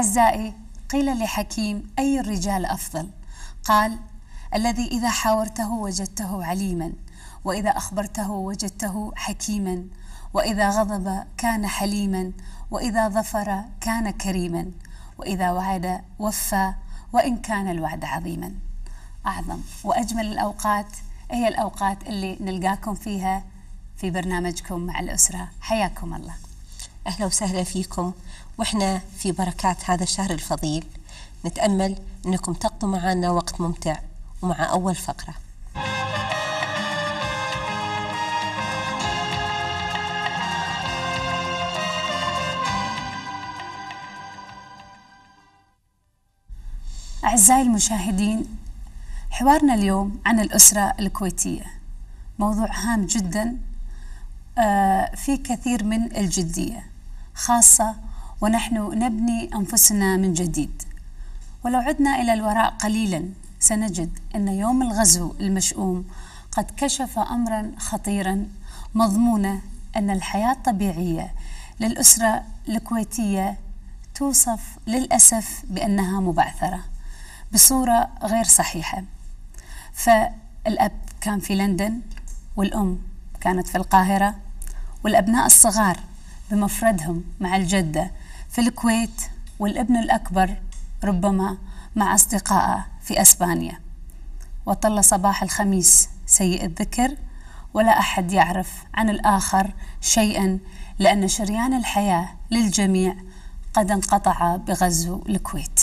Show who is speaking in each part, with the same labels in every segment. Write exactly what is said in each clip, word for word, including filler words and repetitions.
Speaker 1: أعزائي، قيل لحكيم: أي الرجال أفضل؟ قال: الذي إذا حاورته وجدته عليما، وإذا أخبرته وجدته حكيما، وإذا غضب كان حليما، وإذا ظفر كان كريما، وإذا وعد وفى وإن كان الوعد عظيما. أعظم وأجمل الأوقات هي الأوقات اللي نلقاكم فيها في برنامجكم مع الأسرة. حياكم الله.
Speaker 2: أهلا وسهلا فيكم، وإحنا في بركات هذا الشهر الفضيل نتأمل أنكم تقضوا معنا وقت ممتع. ومع أول فقرة،
Speaker 1: أعزائي المشاهدين، حوارنا اليوم عن الأسرة الكويتية، موضوع هام جدا في كثير من الجدية، خاصة ونحن نبني أنفسنا من جديد. ولو عدنا إلى الوراء قليلا سنجد أن يوم الغزو المشؤوم قد كشف أمرا خطيرا، مضمونه أن الحياة الطبيعية للأسرة الكويتية توصف للأسف بأنها مبعثرة بصورة غير صحيحة. فالأب كان في لندن، والأم كانت في القاهرة، والأبناء الصغار بمفردهم مع الجدة في الكويت، والابن الأكبر ربما مع أصدقائه في أسبانيا. وطل صباح الخميس سيء الذكر، ولا أحد يعرف عن الآخر شيئا، لأن شريان الحياة للجميع قد انقطع بغزو الكويت.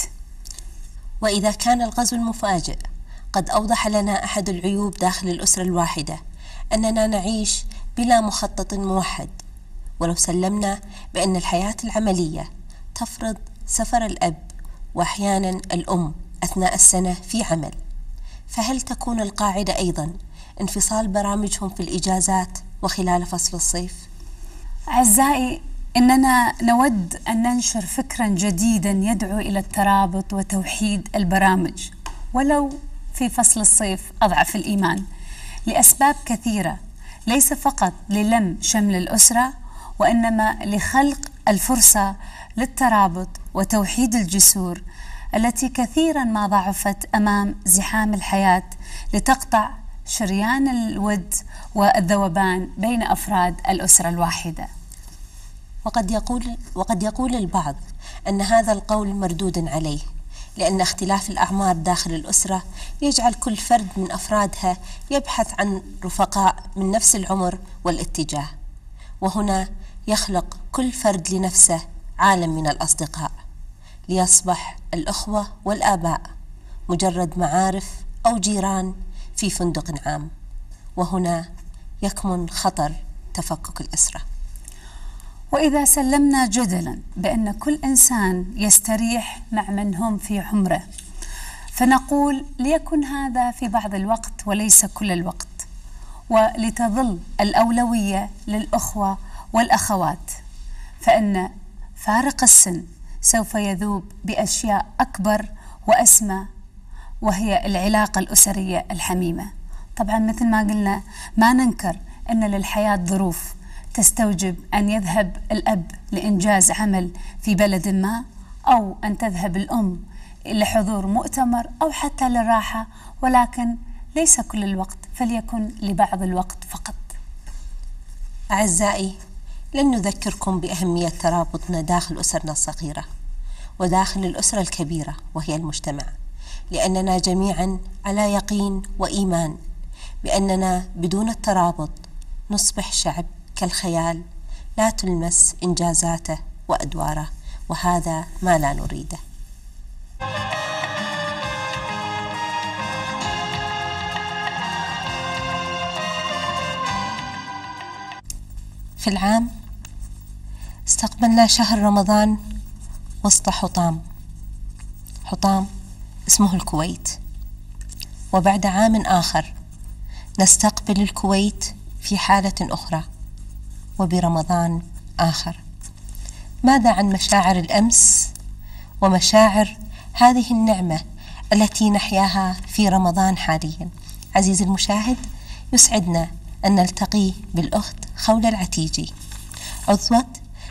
Speaker 2: وإذا كان الغزو المفاجئ قد أوضح لنا أحد العيوب داخل الأسرة الواحدة، أننا نعيش بلا مخطط موحد. ولو سلمنا بأن الحياة العملية تفرض سفر الأب وأحيانا الأم أثناء السنة في عمل، فهل تكون القاعدة أيضا انفصال برامجهم في الإجازات وخلال فصل الصيف؟
Speaker 1: أعزائي، إننا نود أن ننشر فكرا جديدا يدعو إلى الترابط وتوحيد البرامج، ولو في فصل الصيف أضعف الإيمان، لأسباب كثيرة، ليس فقط للم شمل الأسرة، وإنما لخلق الفرصة للترابط وتوحيد الجسور التي كثيرا ما ضعفت أمام زحام الحياة، لتقطع شريان الود والذوبان بين أفراد الأسرة الواحدة.
Speaker 2: وقد يقول, وقد يقول البعض أن هذا القول مردود عليه، لأن اختلاف الأعمار داخل الأسرة يجعل كل فرد من أفرادها يبحث عن رفقاء من نفس العمر والاتجاه، وهنا يخلق كل فرد لنفسه عالم من الأصدقاء، ليصبح الأخوة والآباء مجرد معارف أو جيران في فندق عام، وهنا يكمن خطر تفكك الأسرة.
Speaker 1: وإذا سلمنا جدلا بأن كل إنسان يستريح مع من هم في عمره، فنقول ليكن هذا في بعض الوقت وليس كل الوقت، ولتظل الأولوية للأخوة والأخوات، فإن فارق السن سوف يذوب بأشياء أكبر وأسمى، وهي العلاقة الأسرية الحميمة. طبعا مثل ما قلنا، ما ننكر أن للحياة ظروف تستوجب أن يذهب الأب لإنجاز عمل في بلد ما، أو أن تذهب الأم لحضور مؤتمر، أو حتى للراحة، ولكن ليس كل الوقت، فليكن لبعض الوقت فقط.
Speaker 2: أعزائي، لن نذكركم بأهمية ترابطنا داخل أسرنا الصغيرة وداخل الأسرة الكبيرة وهي المجتمع، لأننا جميعا على يقين وإيمان بأننا بدون الترابط نصبح شعب كالخيال لا تلمس إنجازاته وأدواره، وهذا ما لا نريده. في العام استقبلنا شهر رمضان وسط حطام حطام اسمه الكويت، وبعد عام آخر نستقبل الكويت في حالة أخرى وبرمضان آخر. ماذا عن مشاعر الأمس ومشاعر هذه النعمة التي نحياها في رمضان حاليا؟ عزيزي المشاهد، يسعدنا أن نلتقي بالأخت خولة العتيجي، عضوة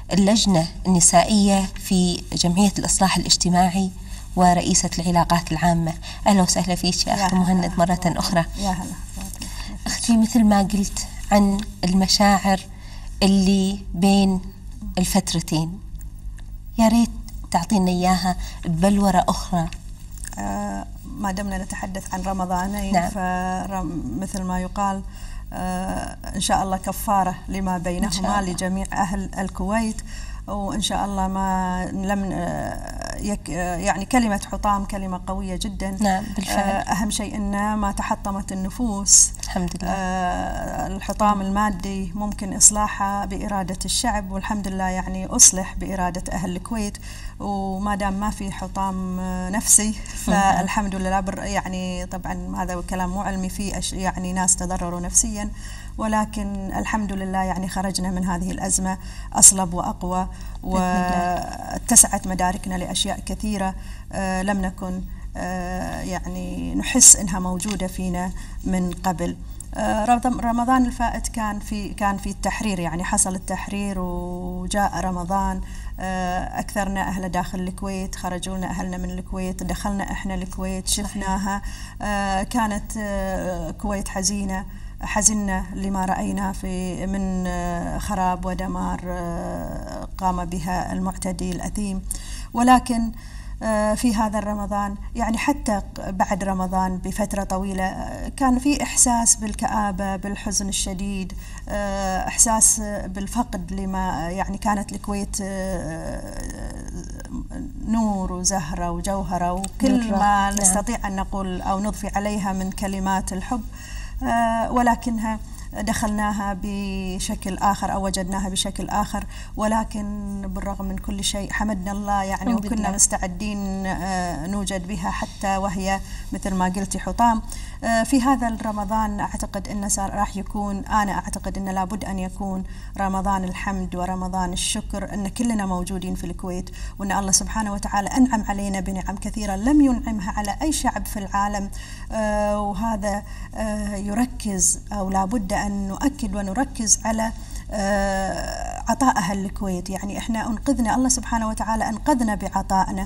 Speaker 2: اللجنة النسائية في جمعية الإصلاح الاجتماعي ورئيسة العلاقات العامة. أهلا وسهلا فيك يا أخت مهند مرة أخرى.
Speaker 3: يا هلا
Speaker 2: أختي، مثل ما قلت عن المشاعر اللي بين الفترتين، يا ريت تعطينا إياها ببلورة أخرى.
Speaker 3: آه ما دمنا نتحدث عن رمضانين،
Speaker 2: نعم.
Speaker 3: فمثل ما يقال آه إن شاء الله كفارة لما بينهما لجميع أهل الكويت، وإن شاء الله ما لم يك يعني كلمة حطام كلمة قوية جدا.
Speaker 2: نعم بالفعل.
Speaker 3: أهم شيء أن ما تحطمت النفوس.
Speaker 2: الحمد لله.
Speaker 3: الحطام المادي ممكن إصلاحه بإرادة الشعب، والحمد لله يعني أصلح بإرادة أهل الكويت، وما دام ما في حطام نفسي فالحمد لله. يعني طبعا هذا كلام مو علمي، في يعني ناس تضرروا نفسيا، ولكن الحمد لله يعني خرجنا من هذه الأزمة أصلب وأقوى، واتسعت مداركنا لأشياء كثيرة آه لم نكن آه يعني نحس إنها موجودة فينا من قبل. آه رمضان الفائت كان في كان في التحرير، يعني حصل التحرير وجاء رمضان. آه أكثرنا أهل داخل الكويت، خرجوا لنا أهلنا من الكويت، دخلنا إحنا الكويت، شفناها. آه كانت آه كويت حزينة، حزنا لما رأينا في من خراب ودمار قام بها المعتدي الأثيم. ولكن في هذا الرمضان يعني حتى بعد رمضان بفترة طويلة كان في إحساس بالكآبة، بالحزن الشديد، إحساس بالفقد لما يعني كانت الكويت نور وزهرة وجوهرة وكل ما نستطيع أن نقول أو نضفي عليها من كلمات الحب، آه ولكنها دخلناها بشكل آخر أو وجدناها بشكل آخر. ولكن بالرغم من كل شيء حمدنا الله يعني، وكنا مستعدين آه نوجد بها حتى وهي مثل ما قلتي حطام. آه في هذا الرمضان أعتقد أنه راح يكون، أنا أعتقد أنه لابد أن يكون رمضان الحمد ورمضان الشكر، أن كلنا موجودين في الكويت، وأن الله سبحانه وتعالى أنعم علينا بنعم كثيرة لم ينعمها على أي شعب في العالم. آه وهذا آه يركز أو لابد أن نؤكد ونركز على آه عطاء أهل الكويت. يعني إحنا أنقذنا، الله سبحانه وتعالى أنقذنا بعطائنا،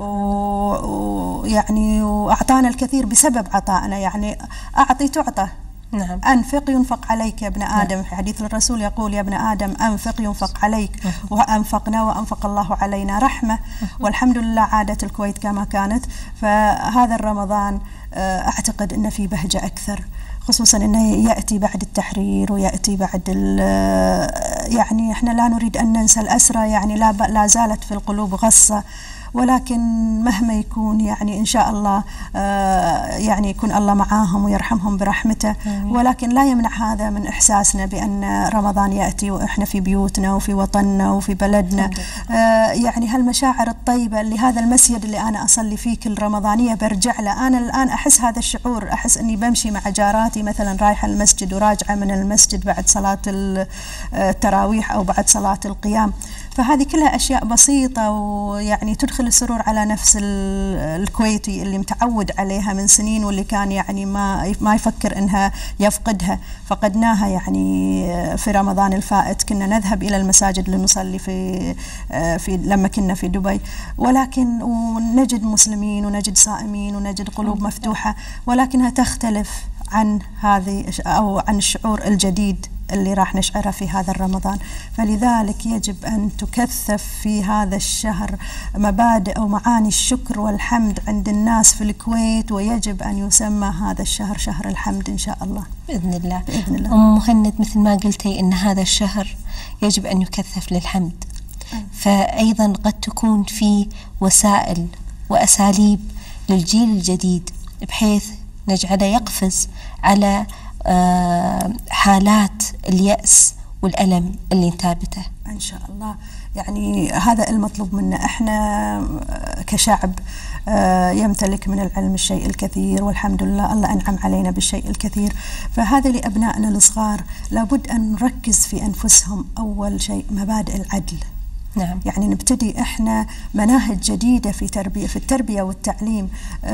Speaker 3: ويعني وأعطانا الكثير بسبب عطائنا. يعني أعطي تعطى.
Speaker 2: نعم.
Speaker 3: أنفق ينفق عليك يا ابن آدم. نعم. في حديث الرسول يقول يا ابن آدم أنفق ينفق عليك. نعم. وأنفقنا وأنفق الله علينا رحمة. نعم. والحمد لله عادت الكويت كما كانت. فهذا الرمضان أعتقد أن في بهجة أكثر، خصوصا أنه يأتي بعد التحرير ويأتي بعد يعني إحنا لا نريد أن ننسى الأسرى، يعني لا, لا زالت في القلوب غصة، ولكن مهما يكون يعني إن شاء الله يعني يكون الله معاهم ويرحمهم برحمته. ولكن لا يمنع هذا من إحساسنا بأن رمضان يأتي وإحنا في بيوتنا وفي وطننا وفي بلدنا. يعني هالمشاعر الطيبة اللي هذا المسجد اللي أنا أصلي فيه كل رمضانية برجع له، أنا الآن أحس هذا الشعور، أحس أني بمشي مع جاراتي مثلا رايحة المسجد وراجعة من المسجد بعد صلاة التراويح أو بعد صلاة القيام. فهذه كلها أشياء بسيطة ويعني تدخل السرور على نفس الكويتي اللي متعود عليها من سنين، واللي كان يعني ما ما يفكر انها يفقدها. فقدناها يعني في رمضان الفائت، كنا نذهب الى المساجد لنصلي في في لما كنا في دبي، ولكن ونجد مسلمين ونجد صائمين ونجد قلوب مفتوحة، ولكنها تختلف عن هذه او عن الشعور الجديد اللي راح نشعرها في هذا الرمضان. فلذلك يجب أن تكثف في هذا الشهر مبادئ أو معاني الشكر والحمد عند الناس في الكويت، ويجب أن يسمى هذا الشهر شهر الحمد إن شاء الله
Speaker 2: بإذن الله.
Speaker 3: بإذن الله.
Speaker 2: أم مهند، مثل ما قلتي أن هذا الشهر يجب أن يكثف للحمد، فأيضا قد تكون في وسائل وأساليب للجيل الجديد بحيث نجعله يقفز على حالات اليأس والألم اللي انتابته
Speaker 3: إن شاء الله. يعني هذا المطلوب منا إحنا كشعب يمتلك من العلم الشيء الكثير، والحمد لله الله أنعم علينا بالشيء الكثير. فهذا لأبنائنا الصغار لابد أن نركز في أنفسهم أول شيء مبادئ العدل.
Speaker 2: نعم.
Speaker 3: يعني نبتدي إحنا مناهج جديدة في تربية في التربية والتعليم.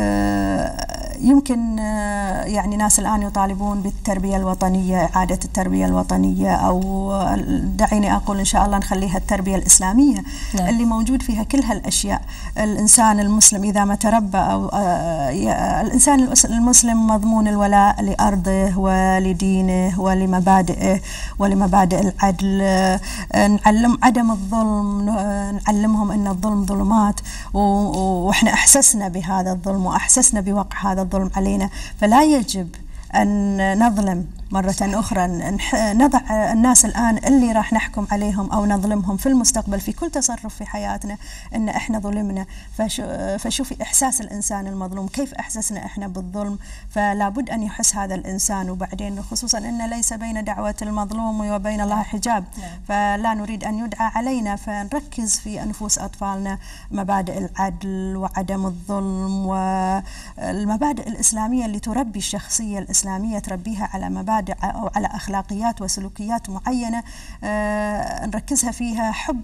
Speaker 3: يمكن يعني ناس الآن يطالبون بالتربية الوطنية، إعادة التربية الوطنية، أو دعيني أقول إن شاء الله نخليها التربية الإسلامية. نعم. اللي موجود فيها كل هالأشياء. الإنسان المسلم إذا ما تربى، أو الإنسان المسلم مضمون الولاء لأرضه ولدينه ولمبادئه ولمبادئ العدل. نعلم عدم الظلم، نعلمهم أن الظلم ظلمات، وإحنا أحسسنا بهذا الظلم وأحسسنا بوقع هذا الظلم علينا، فلا يجب أن نظلم مرة أخرى. نضع الناس الآن اللي راح نحكم عليهم أو نظلمهم في المستقبل في كل تصرف في حياتنا إن إحنا ظلمنا. فشوفي إحساس الإنسان المظلوم، كيف أحسسنا إحنا بالظلم، فلا بد أن يحس هذا الإنسان. وبعدين خصوصا أن ليس بين دعوة المظلوم وبين الله حجاب، فلا نريد أن يدعى علينا، فنركز في أنفس أطفالنا مبادئ العدل وعدم الظلم والمبادئ الإسلامية اللي تربي الشخصية الإسلامية، تربيها على مبادئ أو على أخلاقيات وسلوكيات معينة آه نركزها فيها، حب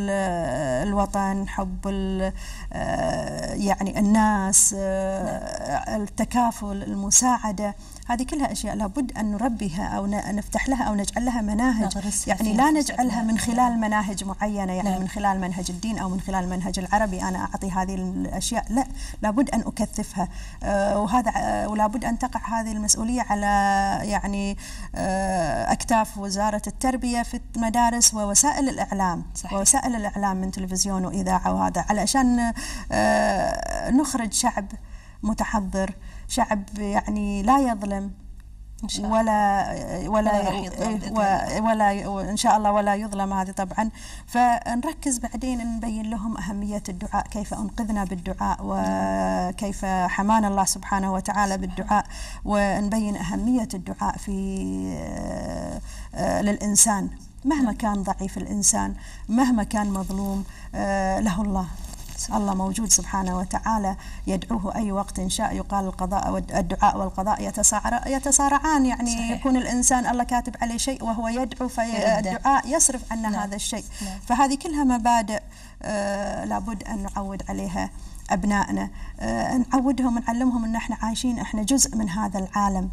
Speaker 3: الوطن، حب آه يعني الناس، آه التكافل، المساعدة. هذه كلها أشياء لابد أن نربيها أو نفتح لها أو نجعل لها مناهج، يعني لا نجعلها من خلال مناهج معينة، يعني نعم. من خلال منهج الدين أو من خلال منهج العربي أنا أعطي هذه الأشياء، لا، لابد أن أكثفها. آه وهذا آه ولابد أن تقع هذه المسؤولية على يعني آه أكتاف وزارة التربية في المدارس ووسائل الإعلام. صحيح. ووسائل الإعلام من تلفزيون وإذاعة، وهذا علشان آه نخرج شعب متحضر، شعب يعني لا يظلم ولا ولا ولا وإن شاء الله ولا يظلم. هذه طبعا. فنركز بعدين نبين لهم أهمية الدعاء، كيف أنقذنا بالدعاء وكيف حمانا الله سبحانه وتعالى بالدعاء، ونبين أهمية الدعاء في للإنسان مهما كان ضعيف الإنسان، مهما كان مظلوم، له الله. الله موجود سبحانه وتعالى، يدعوه أي وقت شاء. يقال القضاء والدعاء والقضاء يتصارع يتصارعان، يعني صحيح. يكون الإنسان الله كاتب عليه شيء وهو يدعو، فالدعاء يصرف عنا نعم. هذا الشيء. نعم. فهذه كلها مبادئ آه لابد أن نعود عليها أبنائنا، آه نعودهم، نعلمهم أن احنا عايشين، احنا جزء من هذا العالم،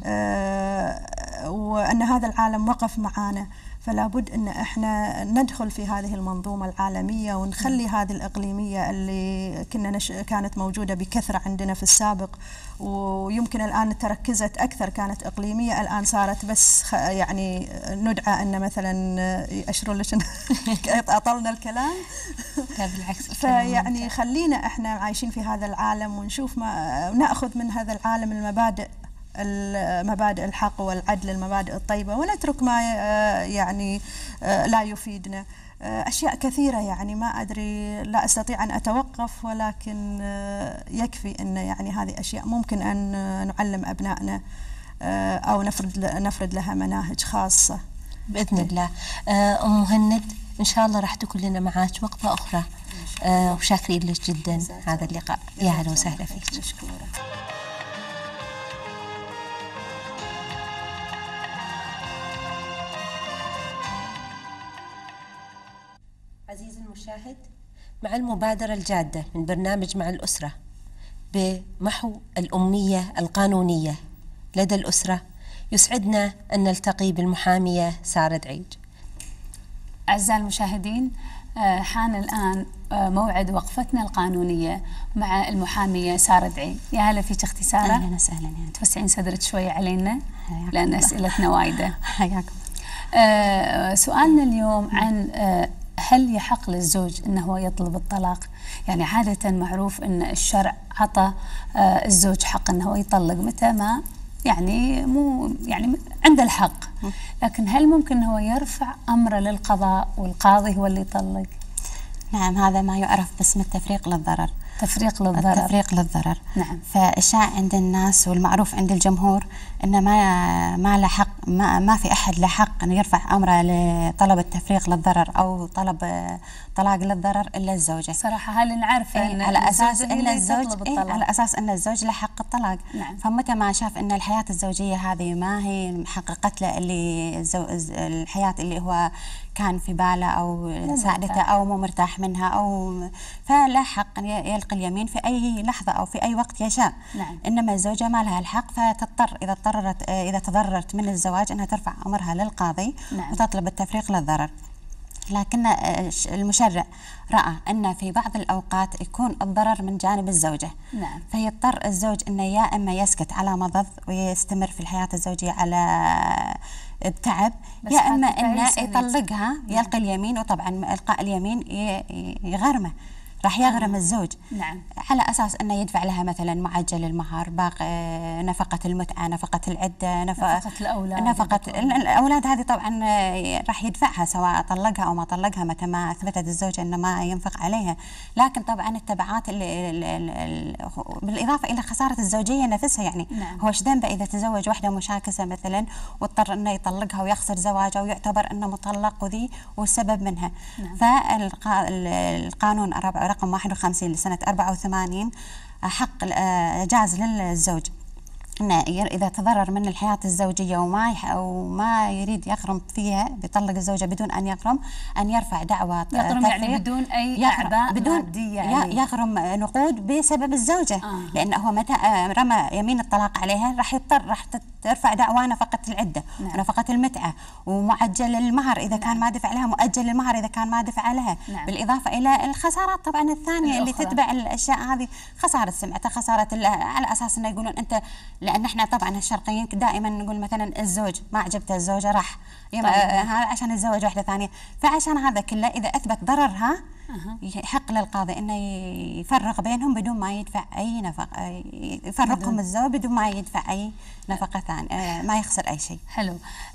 Speaker 3: آه وأن هذا العالم وقف معانا، فلا بد أن احنا ندخل في هذه المنظومة العالمية ونخلي م. هذه الإقليمية اللي كنا نش... كانت موجودة بكثرة عندنا في السابق، ويمكن الآن تركزت أكثر، كانت إقليمية الآن صارت بس خ... يعني ندعى أن مثلا أشروا لش أطلنا الكلام.
Speaker 2: لا بالعكس.
Speaker 3: فيعني خلينا احنا عايشين في هذا العالم ونشوف ما نأخذ من هذا العالم المبادئ المبادئ الحق والعدل، المبادئ الطيبة، ونترك ما يعني لا يفيدنا. أشياء كثيرة يعني ما أدري، لا أستطيع أن أتوقف، ولكن يكفي أن يعني هذه أشياء ممكن أن نعلم أبنائنا أو نفرد نفرد لها مناهج خاصة
Speaker 2: بإذن الله. أم مهند، إن شاء الله راح تكون لنا معاك وقفة أخرى، وشاكرين لك جدا هذا اللقاء. يا هلا وسهلا فيك.
Speaker 3: مشكورة.
Speaker 2: عزيزي المشاهد، مع المبادرة الجادة من برنامج مع الأسرة بمحو الأمية القانونية لدى الأسرة، يسعدنا أن نلتقي بالمحامية سارة دعيج.
Speaker 1: أعزائي المشاهدين، حان الآن موعد وقفتنا القانونية مع المحامية سارة دعيج. يا هلا فيك أختي سارة.
Speaker 4: أهلا وسهلا. يعني
Speaker 1: توسعين صدرك شوية علينا لأن أسئلتنا وايدة.
Speaker 4: حياكم.
Speaker 1: آه سؤالنا اليوم عن آه هل يحق للزوج أنه هو يطلب الطلاق؟ يعني عادة معروف أن الشرع عطى آه الزوج حق أنه هو يطلق متى ما يعني مو يعني عنده الحق، لكن هل ممكن هو يرفع أمره للقضاء والقاضي هو اللي يطلق؟
Speaker 4: نعم، هذا ما يعرف باسم التفريق للضرر.
Speaker 1: تفريق للضرر.
Speaker 4: التفريق للضرر.
Speaker 1: نعم.
Speaker 4: فالشائع عند الناس والمعروف عند الجمهور ان ما ما له حق، ما, ما في احد له حق ان يرفع امره لطلب التفريق للضرر او طلب طلاق للضرر الا الزوجه.
Speaker 1: صراحه هل نعرف
Speaker 4: إيه على اساس ان الزوج إيه على اساس ان الزوج له حق الطلاق.
Speaker 1: نعم.
Speaker 4: فمتى ما شاف ان الحياه الزوجيه هذه ما هي محققت له اللي الحياه اللي هو كان في باله او ساعدته او مو مرتاح منها او فلا حق ان يلقي اليمين في اي لحظه او في اي وقت يشاء.
Speaker 1: نعم.
Speaker 4: انما الزوجه ما لها الحق، فتضطر اذا اضطرت اذا تضررت من الزواج انها ترفع امرها للقاضي.
Speaker 1: نعم.
Speaker 4: وتطلب التفريق للضرر. لكن المشرع رأى أن في بعض الأوقات يكون الضرر من جانب الزوجة.
Speaker 1: نعم.
Speaker 4: فيضطر الزوج أنه يا إما يسكت على مضض ويستمر في الحياة الزوجية على بتعب، يا إما أنه يطلقها يلقي اليمين، وطبعا إلقاء اليمين يغرمه، راح يغرم آه. الزوج.
Speaker 1: نعم.
Speaker 4: على أساس أنه يدفع لها مثلا معجل المهر، باقي نفقة المتعة، نفقة العدة، نفقة,
Speaker 1: نفقة الأولاد،
Speaker 4: نفقة الأولاد هذه طبعا راح يدفعها سواء طلقها أو ما طلقها متى ما أثبتت الزوجة أنه ما ينفق عليها. لكن طبعا التبعات اللي اللي بالإضافة إلى خسارة الزوجية نفسها، يعني
Speaker 1: نعم.
Speaker 4: هو ايش ذنبه إذا تزوج واحدة مشاكسة مثلا واضطر أنه يطلقها ويخسر زواجه ويعتبر أنه مطلق وذي والسبب منها.
Speaker 1: نعم.
Speaker 4: فالقانون رقم واحد وخمسين لسنة أربعة وثمانين حق جاز للزوج إنه إذا تضرر من الحياة الزوجية وما أو ما يريد يغرم فيها، بيطلق الزوجة بدون أن يغرم، أن يرفع دعوى
Speaker 1: يغرم يعني بدون أي أعباء
Speaker 4: بدون
Speaker 1: مادية يعني.
Speaker 4: يغرم نقود بسبب الزوجة.
Speaker 1: آه.
Speaker 4: لأنه هو متى رمى يمين الطلاق عليها راح يضطر راح ترفع دعوى نفقة العدة. نعم. ونفقة المتعة ومعجل المهر إذا نعم. كان ما دفع لها، مؤجل المهر إذا كان ما دفع لها. نعم. بالإضافة إلى الخسارات طبعا الثانية اللي تتبع الأشياء هذه، خسارة سمعته، خسارة على أساس إنه يقولون أنت، لأن احنا طبعا الشرقيين دائما نقول مثلا الزوج ما عجبته الزوجة راح عشان يتزوج واحدة ثانية. فعشان هذا كله إذا أثبت ضررها يحق للقاضي انه يفرق بينهم بدون ما يدفع اي نفقه، يفرقهم الزوج بدون ما يدفع اي نفقه ثانيه، ما يخسر اي شيء.
Speaker 1: حلو.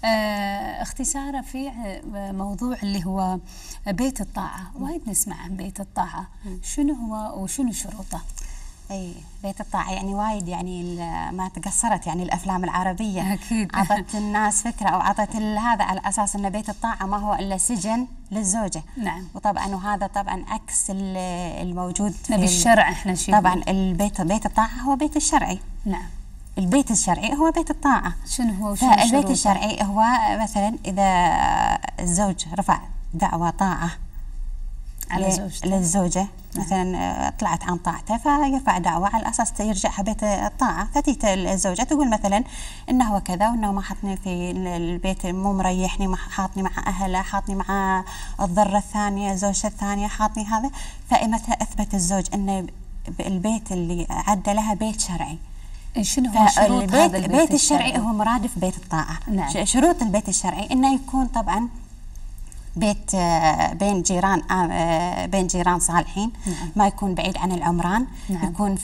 Speaker 1: آه اختصارا في موضوع اللي هو بيت الطاعه، وايد نسمع عن بيت الطاعه، شنو هو وشنو شروطه؟
Speaker 4: اي بيت الطاعة يعني وايد يعني ما تقصرت يعني الافلام العربية
Speaker 1: اكيد
Speaker 4: اعطت الناس فكرة او اعطت هذا على اساس ان بيت الطاعة ما هو الا سجن للزوجة.
Speaker 1: نعم.
Speaker 4: وطبعا وهذا طبعا عكس الموجود
Speaker 1: نبي الشرع احنا شيء.
Speaker 4: طبعا البيت بيت الطاعة هو بيت الشرعي.
Speaker 1: نعم.
Speaker 4: البيت الشرعي هو بيت الطاعة.
Speaker 1: شنو هو وشنو البيت
Speaker 4: شروطه؟ الشرعي هو مثلا اذا الزوج رفع دعوى طاعة
Speaker 1: على زوجته
Speaker 4: للزوجة مثلا طلعت عن طاعته، فيرفع دعوى على اساس يرجعها بيت الطاعه. فتيجي الزوجه تقول مثلا انه هو كذا وانه ما حطني في البيت، مو مريحني، ما حاطني مع اهله، حاطني مع الضره الثانيه، زوجته الثانيه، حاطني هذا. فمتى اثبت الزوج ان البيت اللي عد لها بيت شرعي.
Speaker 1: شنو هو شروط
Speaker 4: البيت
Speaker 1: هذا
Speaker 4: البيت الشرعي؟ الشرعي هو مرادف بيت الطاعه.
Speaker 1: نعم.
Speaker 4: شروط البيت الشرعي انه يكون طبعا بيت بين جيران بين جيران صالحين.
Speaker 1: نعم.
Speaker 4: ما يكون بعيد عن العمران.
Speaker 1: نعم.
Speaker 4: يكون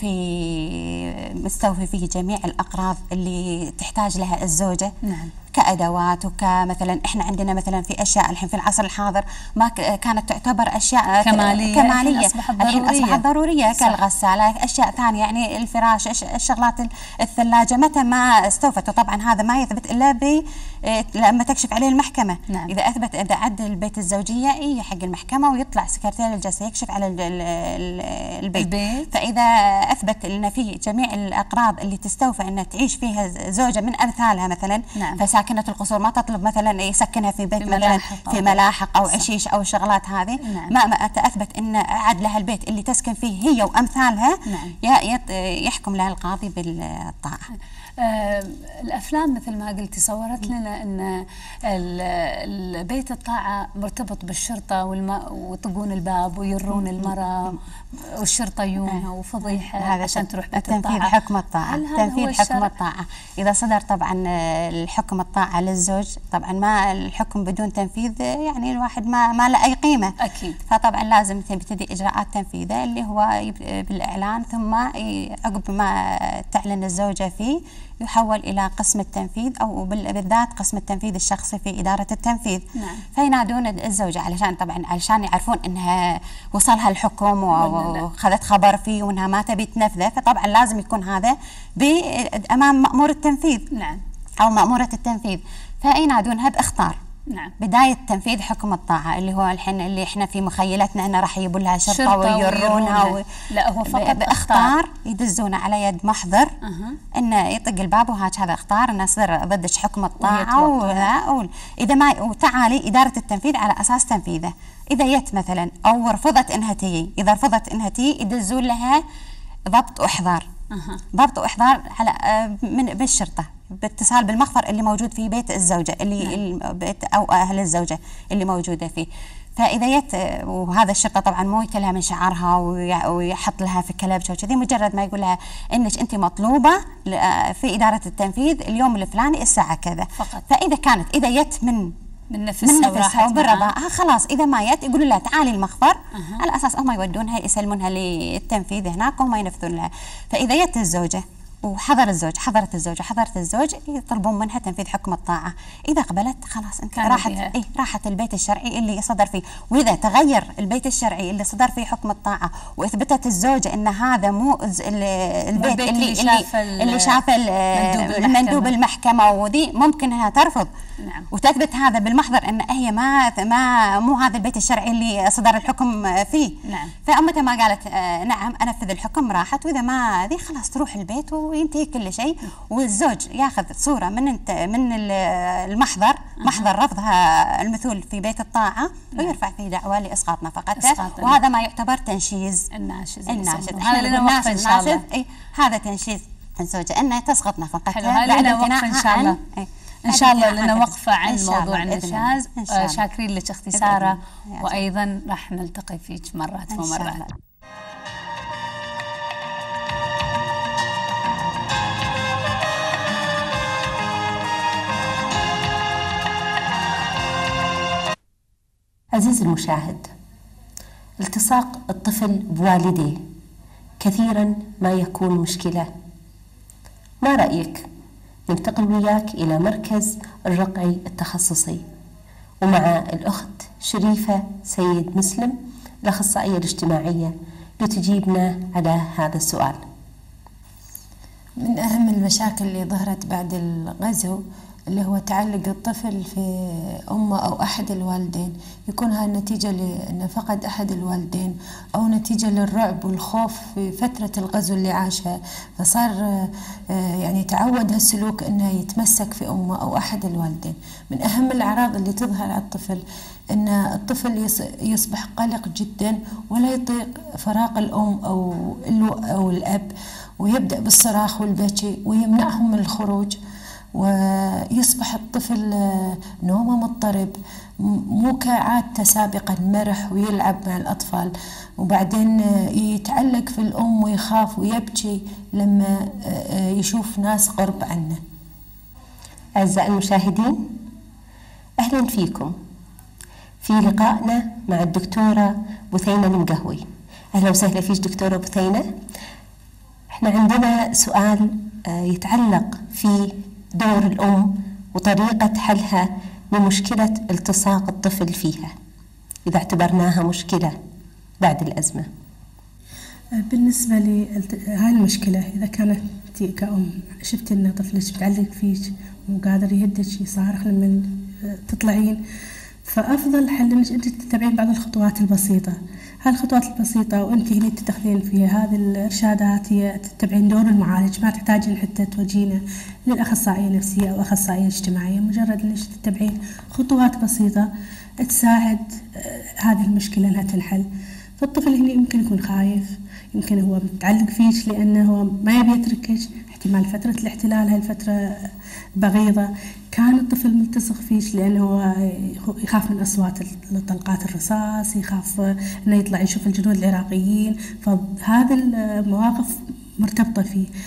Speaker 4: في مستوفي فيه جميع الأغراض اللي تحتاج لها الزوجة.
Speaker 1: نعم.
Speaker 4: كأدوات وكمثلا احنا عندنا مثلا في اشياء الحين في العصر الحاضر ما كانت تعتبر اشياء
Speaker 1: كماليه
Speaker 4: كماليه
Speaker 1: الحين اصبحت ضروريه,
Speaker 4: الحين أصبحت ضرورية كالغساله، اشياء ثانيه يعني الفراش، الشغلات، الثلاجه متى ما استوفت. وطبعا هذا ما يثبت الا ب لما تكشف عليه المحكمه.
Speaker 1: نعم.
Speaker 4: اذا اثبت اذا عد البيت الزوجيه اي حق المحكمه ويطلع سكرتير الجلسه يكشف على البيت.
Speaker 1: البيت.
Speaker 4: فاذا اثبت ان فيه جميع الاغراض اللي تستوفى ان تعيش فيها زوجه من امثالها مثلا.
Speaker 1: نعم.
Speaker 4: ساكنة القصور ما تطلب مثلا يسكنها في بيت
Speaker 1: في
Speaker 4: مثلا
Speaker 1: ملاحق
Speaker 4: في ملاحق او عشيش او الشغلات هذه.
Speaker 1: نعم.
Speaker 4: ما, ما اثبت ان عد لها البيت اللي تسكن فيه هي وامثالها.
Speaker 1: نعم.
Speaker 4: يحكم لها القاضي بالطاعه.
Speaker 1: آه الافلام مثل ما قلتي صورت لنا ان بيت الطاعه مرتبط بالشرطه ويطقون الباب ويرون المراه والشرطه يومها وفضيحه عشان تروح بيت الطاعه.
Speaker 4: تنفيذ حكم الطاعه. تنفيذ حكم الطاعه اذا صدر طبعا الحكم الطاعة للزوج، طبعا ما الحكم بدون تنفيذ يعني الواحد ما ما له أي قيمة
Speaker 1: أكيد.
Speaker 4: فطبعا لازم تبتدي إجراءات تنفيذه اللي هو بالإعلان، ثم عقب ما تعلن الزوجة فيه يحول إلى قسم التنفيذ أو بالذات قسم التنفيذ الشخصي في إدارة التنفيذ.
Speaker 1: نعم.
Speaker 4: فينادون الزوجة علشان طبعا علشان يعرفون إنها وصلها الحكم وخذت خبر فيه وإنها ما تبي تنفذه، فطبعا لازم يكون هذا أمام مأمور التنفيذ.
Speaker 1: نعم.
Speaker 4: أو مأمورة التنفيذ، فينادونها بإخطار.
Speaker 1: نعم.
Speaker 4: بداية تنفيذ حكم الطاعة اللي هو الحين اللي احنا في مخيلتنا انه راح يجيبوا لها شرطة, شرطة ويجرونها و...
Speaker 1: لا هو فقط
Speaker 4: باخطار يدزونه على يد محضر أه. انه يطق الباب وهاك هذا اخطار انه صدر ضدك حكم الطاعة ولا و... اذا ما وتعالي إدارة التنفيذ على اساس تنفيذه. اذا جت مثلا او رفضت انها تيجي، اذا رفضت انها تيجي يدزون لها ضبط واحضار. أه. ضبط واحضار على من بالشرطة باتصال بالمخفر اللي موجود في بيت الزوجة اللي نعم. بيت أو أهل الزوجة اللي موجودة فيه. فإذا جت وهذا الشرطة طبعا مو يكلها من شعرها ويحط لها في كلبش وكذي، مجرد ما يقول لها إنك أنت مطلوبة في إدارة التنفيذ اليوم الفلاني الساعة كذا فقط. فإذا كانت إذا جت من
Speaker 1: من نفسها,
Speaker 4: من نفسها وبالرضا خلاص، إذا ما جت يقولوا لها تعالي المخفر أه. على أساس هم يودونها يسلمونها للتنفيذ هناك وما ينفذون لها. فإذا جت الزوجة وحضر الزوج حضرت الزوجة حضرت الزوج يطلبون منها تنفيذ حكم الطاعة. إذا قبلت خلاص انت راحت إيه راحت البيت الشرعي اللي صدر فيه. وإذا تغير البيت الشرعي اللي صدر فيه حكم الطاعة وإثبتت الزوجة أن هذا مو البيت اللي اللي شاف اللي شاف مندوب المحكمة وذي ممكن انها ترفض. نعم. وتثبت هذا بالمحضر ان هي ما ما مو هذا البيت الشرعي اللي صدر الحكم فيه. نعم. فأمتها ما قالت آه نعم انفذ الحكم راحت، واذا ما ذي خلاص تروح البيت وينتهي كل شيء. والزوج ياخذ صورة من انت من المحضر محضر رفضها المثول في بيت الطاعة ويرفع فيه دعوى لإسقاط نفقته، وهذا ما يعتبر تنشيز
Speaker 1: الناشز.
Speaker 4: الناشز
Speaker 1: هذا لنا وقف ان شاء الله.
Speaker 4: اي هذا تنشيز الزوجة انها تسقط نفقتها.
Speaker 1: هذا لنا وقف ان شاء الله. ان شاء الله لنا وقفة عن موضوع النشاز. شاكرين لك اختي سارة، وايضا راح نلتقي فيك مرات ومرات.
Speaker 2: عزيزي المشاهد، التصاق الطفل بوالديه كثيرا ما يكون مشكلة. ما رأيك ننتقل وياك إلى مركز الرقعي التخصصي ومع الأخت شريفة سيد مسلم الأخصائية الاجتماعية لتجيبنا على هذا السؤال.
Speaker 5: من أهم المشاكل اللي ظهرت بعد الغزو اللي هو تعلق الطفل في أمه أو أحد الوالدين، يكون هذا نتيجة لأنه فقد أحد الوالدين أو نتيجة للرعب والخوف في فترة الغزو اللي عاشها، فصار يعني تعود هالسلوك أنه يتمسك في أمه أو أحد الوالدين. من أهم الأعراض اللي تظهر على الطفل أن الطفل يصبح قلق جدا ولا يطيق فراق الأم أو أو الأب، ويبدأ بالصراخ والبكي ويمنعهم من الخروج، ويصبح الطفل نومه مضطرب مو كعادته سابقا مرح ويلعب مع الأطفال، وبعدين يتعلق في الأم ويخاف ويبكي لما يشوف ناس قرب عنه.
Speaker 2: أعزائي المشاهدين، أهلا فيكم في لقائنا مع الدكتورة بثينة المقهوي. أهلا وسهلا فيك دكتورة بثينة. احنا عندنا سؤال يتعلق في دور الأم وطريقة حلها لمشكلة التصاق الطفل فيها إذا اعتبرناها مشكلة بعد الأزمة.
Speaker 6: بالنسبة لهاي المشكلة، إذا كانت كأم شفت إن طفلك بتعلق فيك مو قادر يهدك يصارخ لما تطلعين، فأفضل حل إنك أنت تتبعين بعض الخطوات البسيطة. هاي الخطوات البسيطة وأنت اللي تتخذين فيها هذه الإرشادات هي تتبعين دور المعالج، ما تحتاجين حتى توجهين للأخصائية النفسية أو أخصائية اجتماعية، مجرد إنك تتبعين خطوات بسيطة تساعد هذه المشكلة إنها تنحل. فالطفل هنا يمكن يكون خايف، يمكن هو متعلق فيك لأنه هو ما يبي يتركك، احتمال فترة الاحتلال هاي الفترة بغيضة، كان الطفل ملتصق فيك لأنه هو يخاف من أصوات طلقات الرصاص، يخاف أنه يطلع يشوف الجنود العراقيين، فهذه المواقف مرتبطة فيه.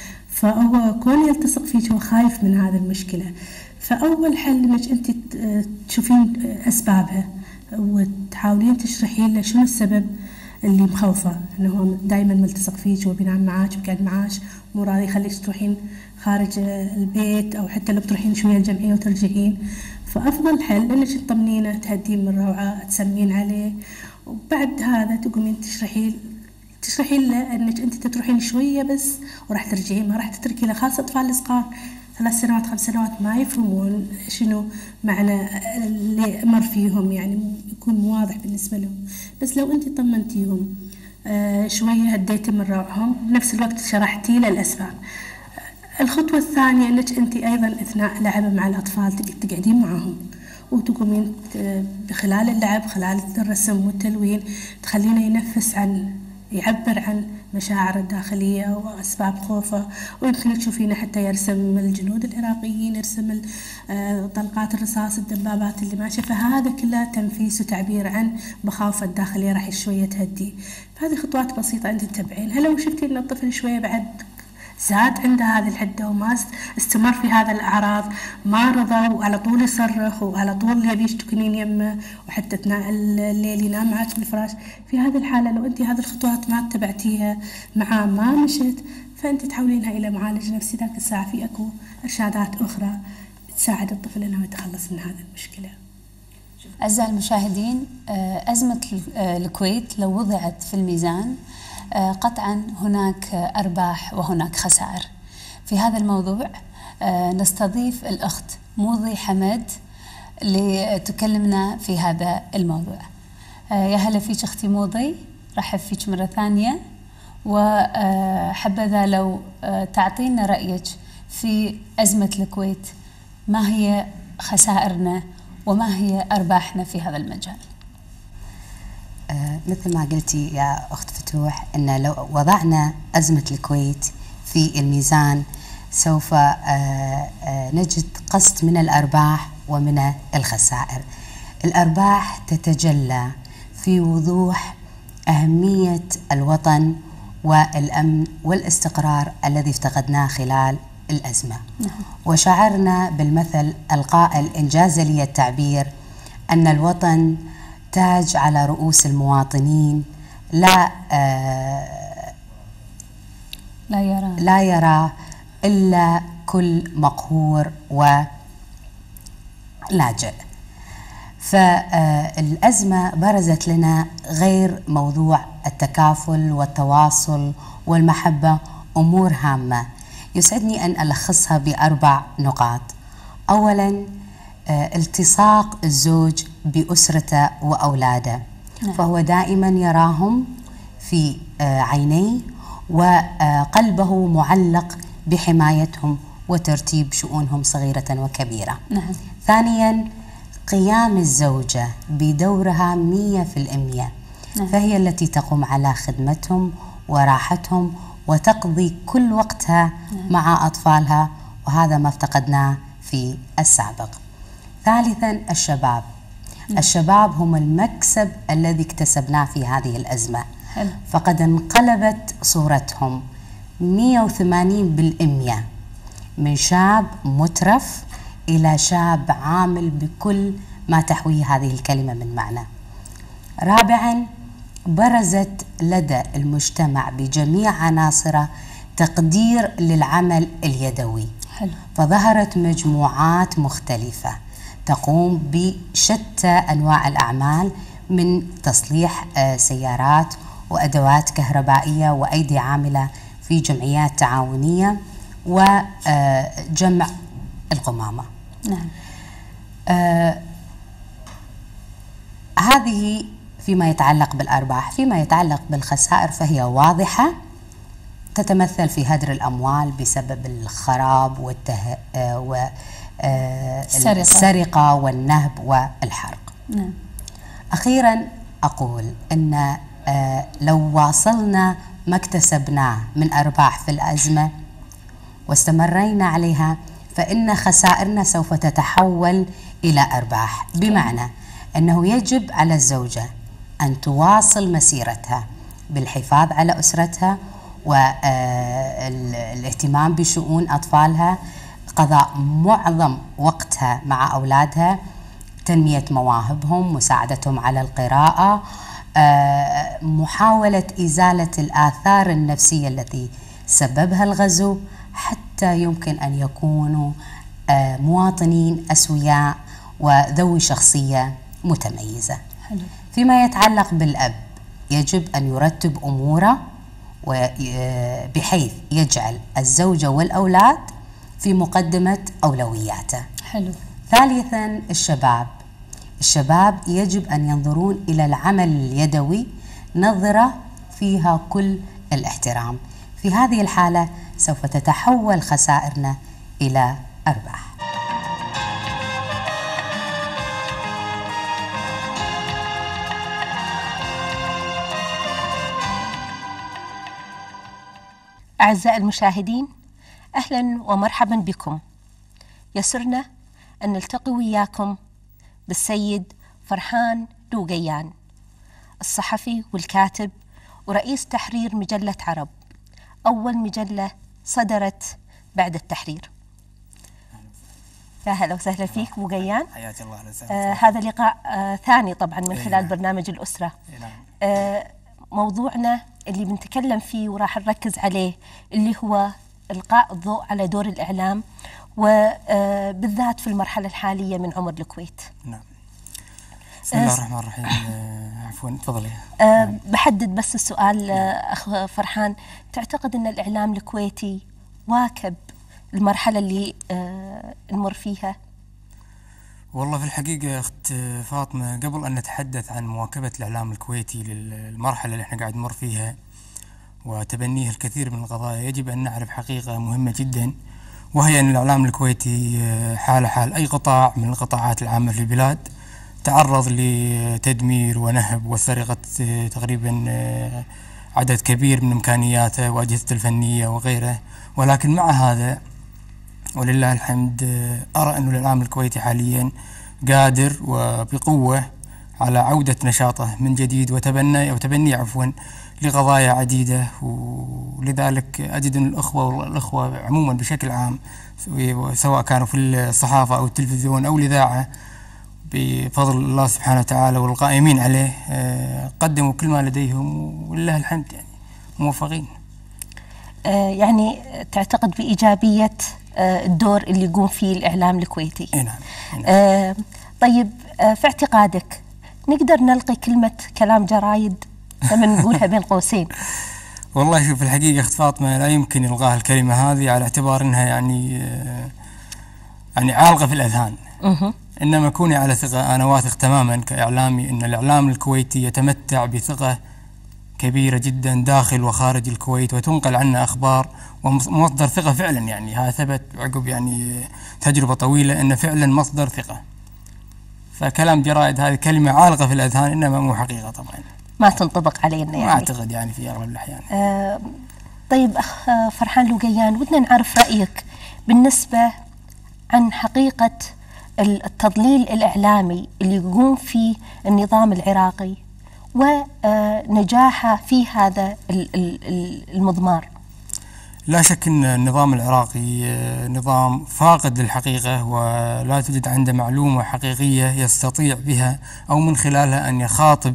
Speaker 6: فهو كون يلتصق فيك هو خايف من هذه المشكلة. فأول حل إنك أنت تشوفين أسبابها وتحاولين تشرحين له شنو السبب اللي مخوفه انه هو دائما ملتصق فيك وبينام معاك وبيقعد معاك، مو راضي يخليك تروحين خارج البيت او حتى لو بتروحين شويه الجمعيه وترجعين. فافضل حل انك تطمنينه، تهدين من روعه، تسمين عليه، وبعد هذا تقومين تشرحين تشرحين له انك انت تروحين شويه بس وراح ترجعين، ما راح تتركي له. خاصه اطفال الصغار ثلاث سنوات خمس سنوات ما يفهمون شنو معنى اللي مر فيهم، يعني يكون مو واضح بالنسبة لهم. بس لو أنت طمنتيهم آه شوية هديتي من روعهم، بنفس الوقت شرحتي له الأسباب. الخطوة الثانية أنك أنت أيضا أثناء لعب مع الأطفال تقعدين معهم وتقومين خلال اللعب خلال الرسم والتلوين تخلينه ينفس عن يعبر عن مشاعره الداخلية وأسباب خوفه، ويمكن تشوفينه حتى يرسم الجنود العراقيين، يرسم طلقات الرصاص، الدبابات اللي ماشية، فهذا كله تنفيس وتعبير عن مخاوفه الداخلية راح شوية تهدي. فهذه خطوات بسيطة أنت تتبعينها. لو شفتي أن الطفل شوية بعد زاد عنده هذه الحدة وما استمر في هذا الأعراض، ما رضى وعلى طول يصرخ وعلى طول يبيش تكونين يمه وحتى أثناء الليل ينام معك بالفراش، في هذه الحالة لو أنت هذه الخطوات ما اتبعتيها معاه ما مشت، فأنت تحولينها إلى معالج نفسي. ذاك الساعة في أكو إرشادات أخرى تساعد الطفل أنه يتخلص من هذه المشكلة.
Speaker 1: أعزائي المشاهدين، أزمة الكويت لو وضعت في الميزان قطعا هناك أرباح وهناك خسائر. في هذا الموضوع نستضيف الأخت موضي حمد لتكلمنا في هذا الموضوع. يا هلا فيك أختي موضي، رحب فيك مرة ثانية، وحبذا لو تعطينا رأيك في أزمة الكويت، ما هي خسائرنا وما هي أرباحنا في هذا المجال؟
Speaker 7: آه مثل ما قلتي يا أخت فتوح، أن لو وضعنا أزمة الكويت في الميزان سوف آه آه نجد قسط من الأرباح ومن الخسائر. الأرباح تتجلى في وضوح أهمية الوطن والأمن والاستقرار الذي افتقدناه خلال الأزمة. وشعرنا بالمثل القائل إن جاز لي التعبير أن الوطن تاج على رؤوس المواطنين لا آه
Speaker 1: لا يرى
Speaker 7: لا يرى إلا كل مقهور ولاجئ. فالأزمة برزت لنا غير موضوع التكافل والتواصل والمحبة أمور هامة يسعدني أن ألخصها بأربع نقاط. أولاً التصاق الزوج بأسرته وأولاده، نعم. فهو دائما يراهم في عينيه وقلبه معلق بحمايتهم وترتيب شؤونهم صغيرة وكبيرة، نعم. ثانيا قيام الزوجة بدورها مية في المية، نعم. فهي التي تقوم على خدمتهم وراحتهم وتقضي كل وقتها، نعم. مع أطفالها، وهذا ما افتقدناه في السابق. ثالثا الشباب، م. الشباب هم المكسب الذي اكتسبناه في هذه الأزمة، حلو. فقد انقلبت صورتهم مية وثمانين بالمئة من شاب مترف إلى شاب عامل بكل ما تحويه هذه الكلمة من معنى. رابعا برزت لدى المجتمع بجميع عناصره تقدير للعمل اليدوي، حلو. فظهرت مجموعات مختلفة تقوم بشتى أنواع الأعمال، من تصليح سيارات وأدوات كهربائية وأيدي عاملة في جمعيات تعاونية وجمع القمامة، نعم. آه هذه فيما يتعلق بالأرباح. فيما يتعلق بالخسائر فهي واضحة، تتمثل في هدر الأموال بسبب الخراب والته... و السرقة والنهب والحرق، نعم. أخيرا أقول أن لو واصلنا ما اكتسبناه من أرباح في الأزمة واستمرينا عليها فإن خسائرنا سوف تتحول إلى أرباح، بمعنى أنه يجب على الزوجة أن تواصل مسيرتها بالحفاظ على أسرتها والاهتمام بشؤون أطفالها، قضاء معظم وقتها مع أولادها، تنمية مواهبهم، مساعدتهم على القراءة، محاولة إزالة الآثار النفسية التي سببها الغزو حتى يمكن أن يكونوا مواطنين أسوياء وذوي شخصية متميزة. حلو. فيما يتعلق بالأب، يجب أن يرتب أموره بحيث يجعل الزوجة والأولاد في مقدمة أولوياته.
Speaker 1: حلو.
Speaker 7: ثالثا الشباب، الشباب يجب أن ينظرون إلى العمل اليدوي نظرة فيها كل الاحترام. في هذه الحالة سوف تتحول خسائرنا إلى أرباح.
Speaker 2: أعزائي المشاهدين، أهلا ومرحبا بكم. يسرنا أن نلتقي وياكم بالسيد فرحان لوقيان، الصحفي والكاتب ورئيس تحرير مجلة عرب، أول مجلة صدرت بعد التحرير. يا هلا وسهلا فيك لوقيان.
Speaker 8: حياك الله. أهلا
Speaker 2: آه هذا لقاء آه ثاني طبعا من خلال نعم. برنامج الأسرة. نعم. آه موضوعنا اللي بنتكلم فيه وراح نركز عليه اللي هو إلقاء الضوء على دور الإعلام وبالذات في المرحلة الحالية من عمر الكويت.
Speaker 8: نعم. بسم الله الرحمن الرحيم. عفوا تفضلي.
Speaker 2: أه بحدد بس السؤال أخ فرحان، تعتقد أن الإعلام الكويتي واكب المرحلة اللي أه نمر فيها؟
Speaker 8: والله في الحقيقة أخت فاطمة، قبل أن نتحدث عن مواكبة الإعلام الكويتي للمرحلة اللي احنا قاعد نمر فيها وتبنيه الكثير من القضايا، يجب أن نعرف حقيقة مهمة جدا، وهي أن الإعلام الكويتي حال حال أي قطاع من القطاعات العامة في البلاد تعرض لتدمير ونهب وسرقة تقريبا عدد كبير من إمكانياته وأجهزته الفنية وغيره. ولكن مع هذا ولله الحمد أرى أن الإعلام الكويتي حاليا قادر وبقوة على عودة نشاطه من جديد وتبني وتبني عفوا لقضايا عديدة، ولذلك أجد أن الأخوة والأخوة عموما بشكل عام سواء كانوا في الصحافة أو التلفزيون أو الإذاعة بفضل الله سبحانه وتعالى والقائمين عليه قدموا كل ما لديهم ولله الحمد يعني موفقين.
Speaker 2: آه يعني تعتقد بإيجابية آه الدور اللي يقوم فيه الإعلام الكويتي؟
Speaker 8: نعم. نعم.
Speaker 2: آه طيب آه في اعتقادك نقدر نلقي كلمة كلام جرايد لما نقولها بين قوسين؟
Speaker 8: والله شوف الحقيقة أخت فاطمة لا يمكن إلغاء الكلمة هذه على اعتبار أنها يعني آه يعني عالقة في الأذهان. أه. إنما كوني على ثقة، أنا واثق تماما كإعلامي أن الإعلام الكويتي يتمتع بثقة كبيرة جدا داخل وخارج الكويت، وتنقل عنا أخبار ومصدر ثقة فعلا، يعني هذا ثبت عقب يعني تجربة طويلة أنه فعلا مصدر ثقة. فكلام جرائد هذه كلمة عالقة في الأذهان إنما مو حقيقة طبعا،
Speaker 2: ما تنطبق علينا يعني.
Speaker 8: ما أعتقد يعني في أغلب الأحيان.
Speaker 2: آه طيب أخ فرحان لوقيان، ودنا نعرف رأيك بالنسبة عن حقيقة التضليل الإعلامي اللي يقوم فيه النظام العراقي ونجاحه في هذا المضمار.
Speaker 8: لا شك أن النظام العراقي نظام فاقد للحقيقة، ولا توجد عنده معلومة حقيقية يستطيع بها أو من خلالها أن يخاطب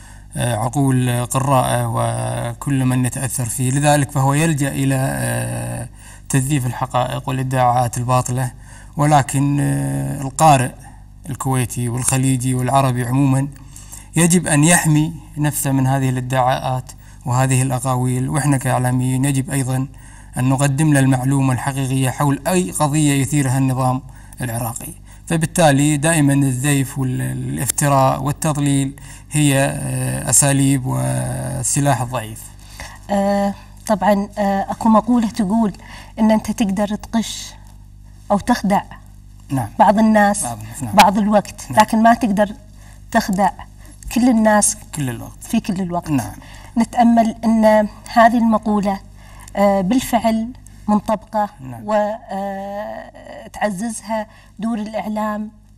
Speaker 8: عقول قراءه وكل من يتأثر فيه. لذلك فهو يلجأ إلى تزييف الحقائق والادعاءات الباطلة. ولكن القارئ الكويتي والخليجي والعربي عموما يجب أن يحمي نفسه من هذه الادعاءات وهذه الأقاويل، وإحنا كإعلاميين يجب أيضا أن نقدم له المعلومة الحقيقية حول أي قضية يثيرها النظام العراقي. فبالتالي دائما الزيف والافتراء والتضليل هي أساليب والسلاح الضعيف.
Speaker 2: آه طبعا آه أكو مقولة تقول أن أنت تقدر تقش أو تخدع
Speaker 8: نعم.
Speaker 2: بعض الناس
Speaker 8: بعض, نعم.
Speaker 2: بعض الوقت، نعم. لكن ما تقدر تخدع كل الناس
Speaker 8: كل الوقت
Speaker 2: في كل الوقت.
Speaker 8: نعم.
Speaker 2: نتأمل أن هذه المقولة آه بالفعل منطبقة، نعم. وتعززها دور الإعلام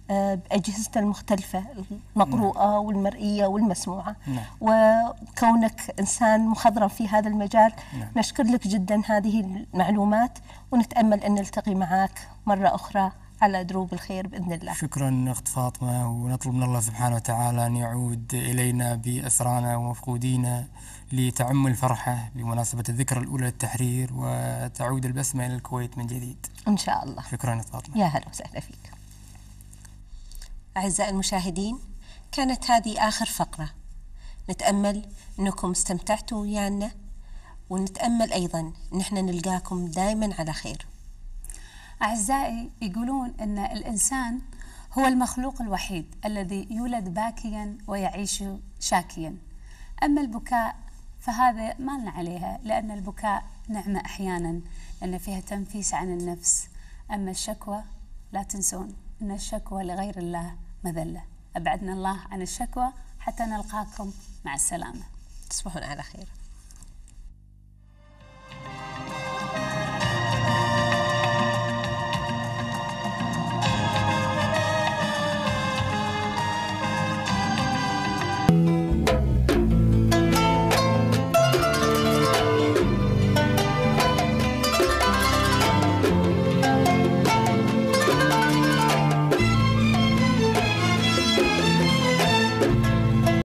Speaker 2: بأجهزته المختلفة المقروءة والمرئية والمسموعة.
Speaker 8: نعم.
Speaker 2: وكونك إنسان مخضرم في هذا المجال،
Speaker 8: نعم.
Speaker 2: نشكر لك جدا هذه المعلومات، ونتأمل أن نلتقي معك مرة أخرى على دروب الخير بإذن الله.
Speaker 8: شكرا أخت فاطمة، ونطلب من الله سبحانه وتعالى أن يعود إلينا بأسرانا ومفقودينا لتعم الفرحة بمناسبة الذكرى الأولى للتحرير، وتعود البسمة إلى الكويت من جديد
Speaker 2: إن شاء الله.
Speaker 8: شكرا أخت فاطمة.
Speaker 2: يا هلا وسهلا فيك. أعزائي المشاهدين، كانت هذه آخر فقرة، نتأمل أنكم استمتعتوا ويانا، ونتأمل أيضا نحن نلقاكم دائما على خير.
Speaker 1: أعزائي، يقولون أن الإنسان هو المخلوق الوحيد الذي يولد باكيا ويعيش شاكيا، أما البكاء فهذا ما لنا عليها، لأن البكاء نعمة أحيانا لأن فيها تنفيس عن النفس، أما الشكوى لا تنسون أن الشكوى لغير الله مذلة. أبعدنا الله عن الشكوى حتى نلقاكم، مع السلامة.
Speaker 2: تصبحون على خير.